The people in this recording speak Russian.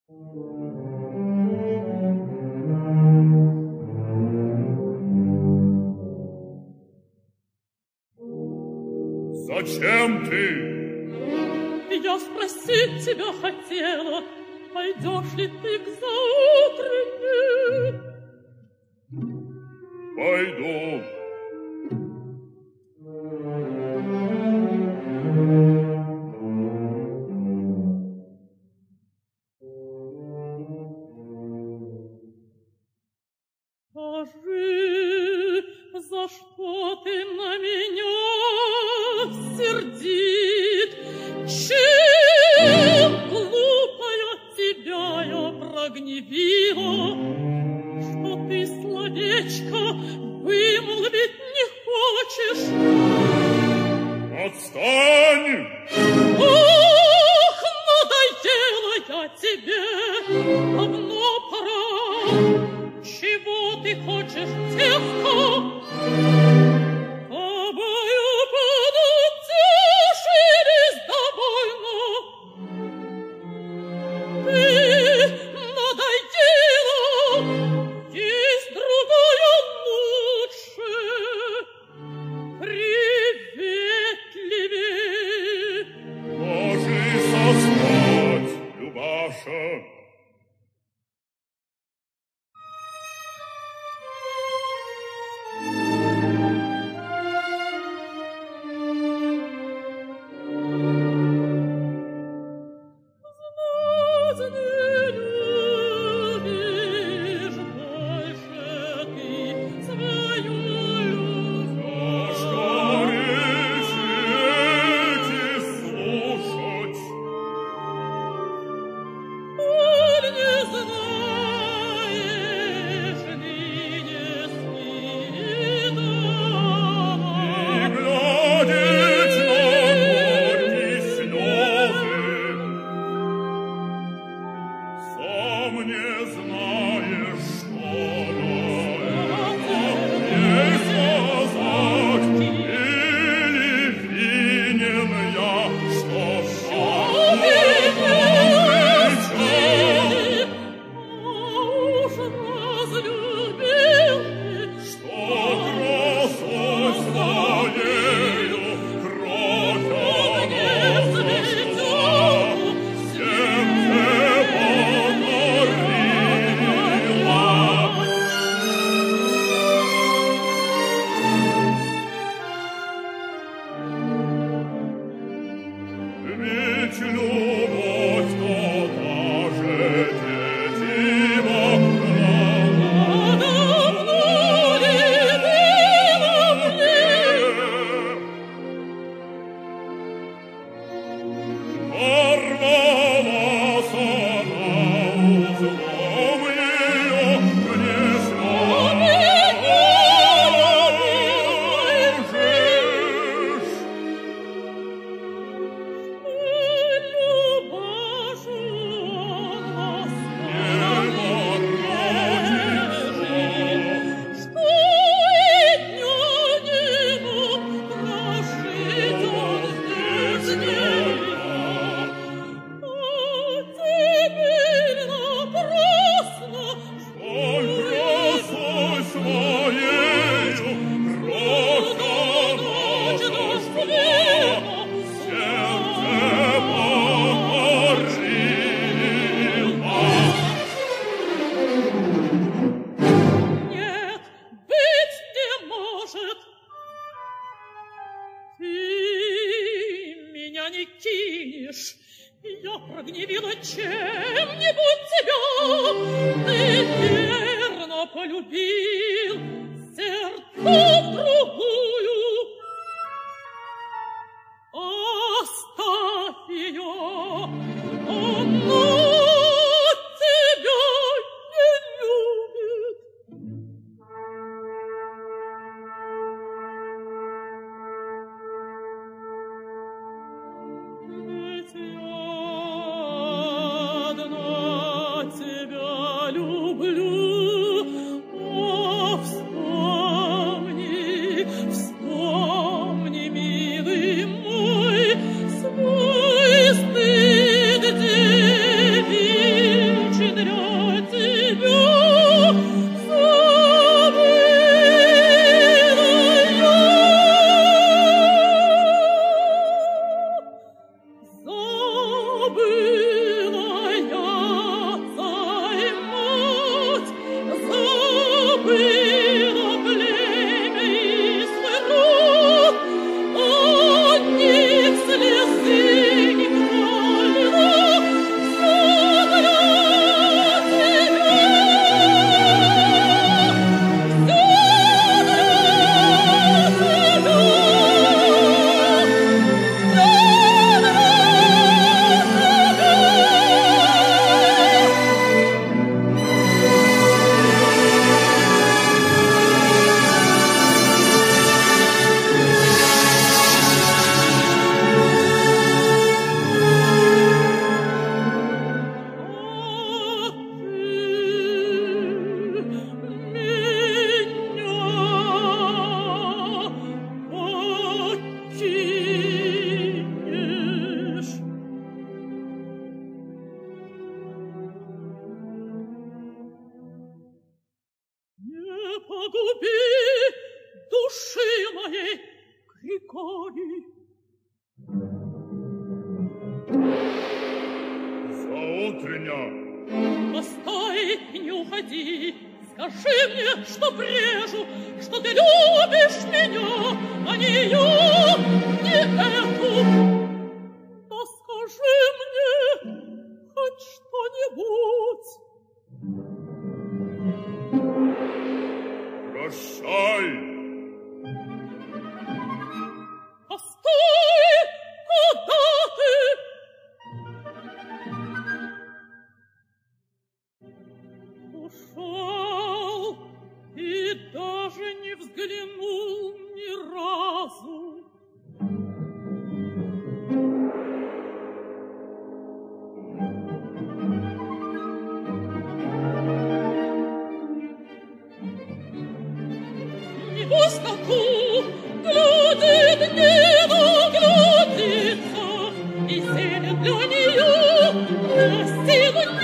Зачем ты? Я спросить тебя хотела, пойдешь ли ты к заутренне? Пойду. Скажи, за что ты на меня сердит? Чем глупая тебя я прогневила, что ты словечко вымолвить не хочешь? Отстань! Ох, надоела я тебе, давно пора. Чего ты хочешь, девка? Тобою подутешились довольно. Ты надоела, есть другое лучше, приветливее. Ложись спать, Любаша. Люблю, о, вспомни, погуби души моей, Григорий. Заутрення. Постой, не уходи. Скажи мне, что брежу, что ты любишь меня, а не я, не эту. Да скажи мне хоть что-нибудь. Прощай. Постой, куда ты? Ушел и даже не взглянул ни разу. Небось, толку глядит, не наглядится, и зелень для нее на силу